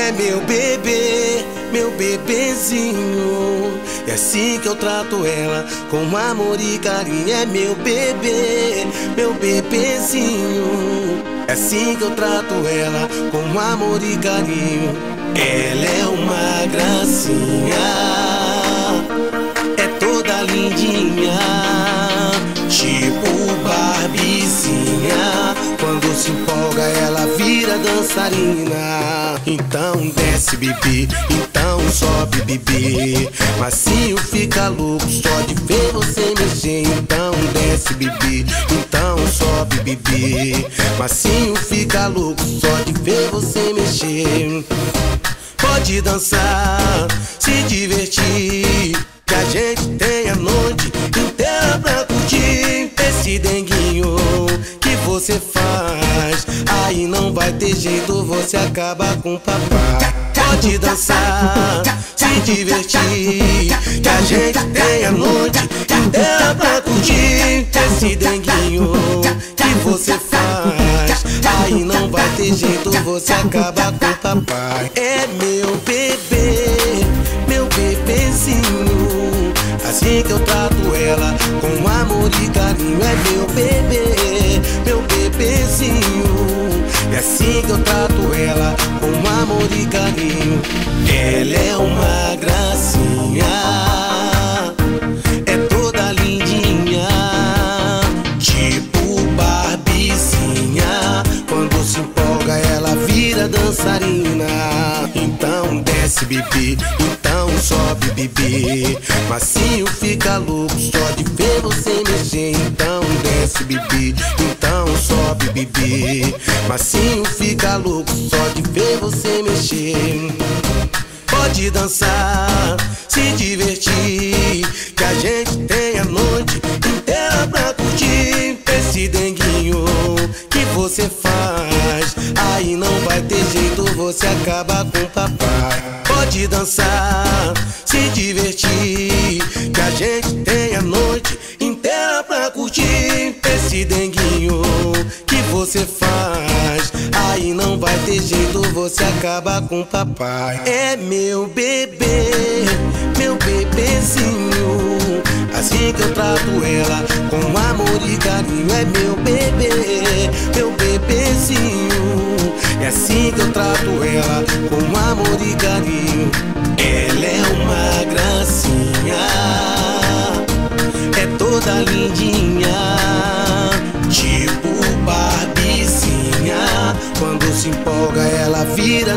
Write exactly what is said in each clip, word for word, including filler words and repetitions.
É meu bebê, meu bebezinho. É assim que eu trato ela, com amor e carinho. É meu bebê, meu bebezinho. É assim que eu trato ela, com amor e carinho. Ela é uma gracinha, é toda lindinha, tipo Barbizinha. Quando se empolga ela vira dançarina. Então desce, bebê, então sobe, bebê. Macio fica louco só de ver você mexer. Então desce, bebê, então sobe, bebê. Macio fica louco só de ver você mexer. Pode dançar, se divertir, que a gente tem a noite inteira pra curtir. Esse denguinho que você faz, aí não vai ter jeito, você acaba com o papai. Pode dançar, se divertir, que a gente tem a noite inteira pra curtir. Esse denguinho que você faz, aí não vai ter jeito, você acaba com o papai. É meu bebê, meu bebezinho. Assim que eu trato ela, com amor e carinho. É meu bebê, meu bebezinho. É assim que eu trato ela, com amor e carinho. Ela é uma gracinha, é toda lindinha, tipo Barbizinha. Quando se empolga ela vira dançarina. Então desce, bebê, então sobe, bebê. Macio fica louco só de ver você mexer. Então desce, bebê, então sobe, bebê. Macio fica louco só de ver você mexer. Pode dançar, se divertir, que a gente tem a noite inteira pra curtir. Esse denguinho que você faz, aí não vai ter jeito, você acaba com o papai. Pode dançar, se divertir, que a gente tem a noite inteira pra curtir. Esse denguinho que você faz, aí não vai ter jeito, você acaba com o papai. É meu bebê, meu bebezinho. Assim que eu trato ela, com amor e carinho. É meu bebê, meu bebezinho. É assim que eu trato ela, com amor e carinho. Ela é uma gracinha, é toda lindinha, tipo Barbizinha. Quando se empolga ela vira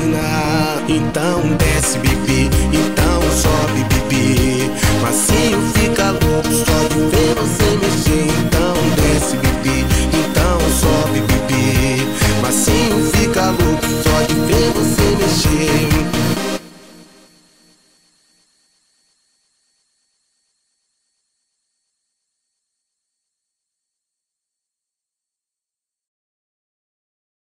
dançarina. Então desce, bebê, então sobe, bebê. Macio